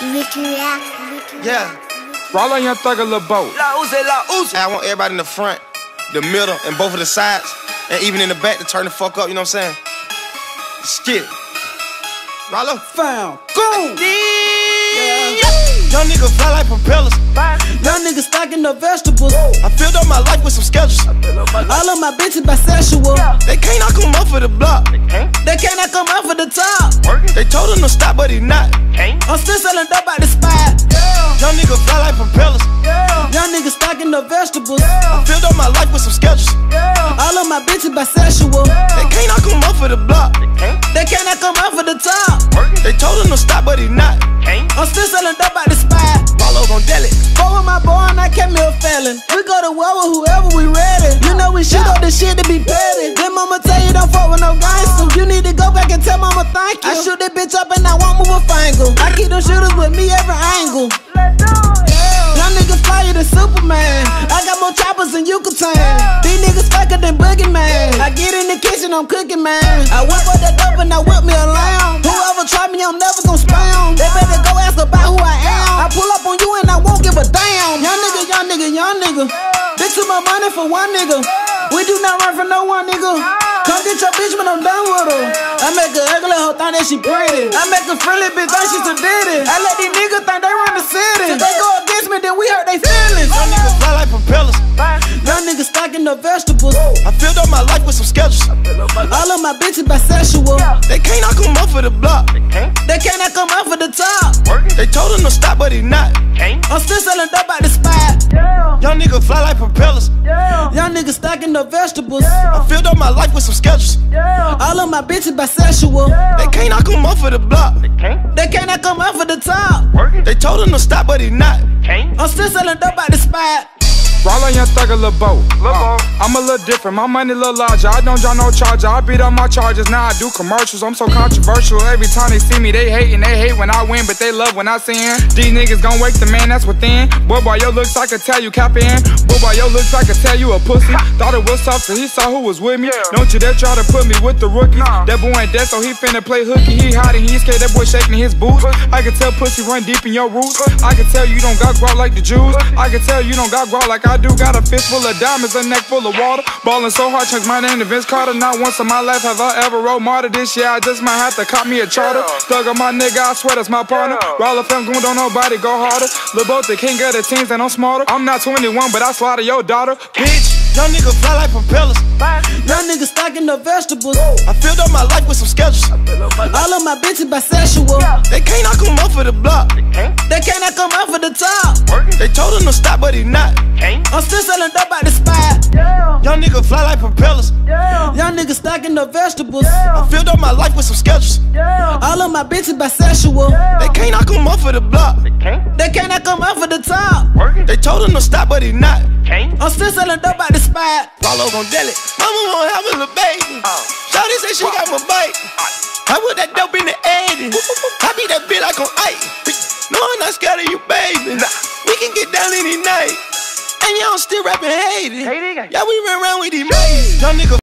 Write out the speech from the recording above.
Yeah. Roll on your thug a little boat. La Uzi. I want everybody in the front, the middle, and both of the sides, and even in the back to turn the fuck up, you know what I'm saying? Skid. Rollo. Found. Go! Young nigga fly like propellers. Young nigga stocking the vegetables. I filled up my life with some schedules. All of my bitches bisexual. They can't knock him off for the block. They cannot come out for the top. They told him to stop, but he not. I'm still selling dope at the spot. Young nigga fly like propellers. Young nigga stocking the vegetables. I filled up my life with some schedules. All of my bitches bisexual. They can't knock him off for the block. They cannot come out for the top. They told him to stop, but he not. I'm still selling dope at the spot. Rollo gon' deal it. Go with my boy and I kept me a felon. We go to war with whoever we ready. You know we shoot up the shit to be petty. Then mama tell you don't fuck with no gangster. You need to go back and tell mama thank you. I shoot that bitch up and I won't move a finger. I keep them shooters with me every angle. Young niggas flyer than Superman. I got more choppers than Yucatan. These niggas faker than Boogeyman. I get in the kitchen, I'm cooking, man. I whip up that dope and I whip me a lamb. Whoever try me, I'm never gon' spam. They better go ask about who I am. I pull up on you and I won't give a damn. Young nigga. Bitch took my money for one nigga. We do not run from no one nigga. Come get your bitch when I'm done with her. I make a ugly hoe think that she pretty. I make a friendly bitch think she's a ditty. I let these niggas think they run the city. If they go against me, then we hurt they feelings. Young nigga fly like propellers. Young nigga stocking the vegetables. I filled up my life with some schedules. All of my bitches bisexual. They can't knock him off for the block. They cannot come out for the top. They told him to stop, but he not. I'm still selling dope at the spot. Young nigga fly like propellers. Young nigga stocking the vegetables. I filled up my life with some schedules. All of my bitches bisexual. They can't knock him off for the block. They cannot come out for the top. They told him to stop, but he not. I'm still selling dope at the spot. Roll on your thug a little boat. I'm a little different, my money a little larger. I don't draw no charger, I beat up my charges. Now I do commercials, I'm so controversial. Every time they see me, they hate when I win, but they love when I sin. These niggas gon' wake the man that's within. Boy, your looks I could tell you cap in. Boy, your looks I could tell you a pussy. Thought it was tough till he saw who was with me. Don't you dare try to put me with the rookies. That boy ain't dead, so he finna play hooky. He hot and he scared, that boy shaking his boots. I can tell pussy run deep in your roots. I can tell you don't got guap like the Jews. I can tell you don't got guap like I do. Got a fist full of diamonds, a neck full of water. Ballin' so hard, changed my name to Vince Carter. Not once in my life have I ever rode martyr. This year I just might have to cop me a charter. Thug on my nigga, I swear that's my partner. Roll up and don't nobody go harder. Lil' both the king of the teams and I'm smarter. I'm not 21, but I slaughter your daughter. Bitch. Young nigga fly like propellers. Young nigga stocking the vegetables. I filled up my life with some schedules. All of my bitches bisexual. They can't knock him off for the block. They cannot come out for the top. They told him to stop, but he not. I'm still selling dope at the spot. Young nigga fly like propellers. Young nigga stocking the vegetables. I filled up my life with some schedules. All of my bitches bisexual. They can't knock him off for the block. They cannot come out for the top. They told him to stop, but he not. I'm still selling dope at the spot. Rollo gon' deal it. Mama won't have a little baby. Shawty say she got my bite. I put that dope in the 80s. I beat that bitch like on ice. No, I'm not scared of you, baby. We can get down any night. And y'all still rapping hating. Yeah, we run around with these mates. Young nigga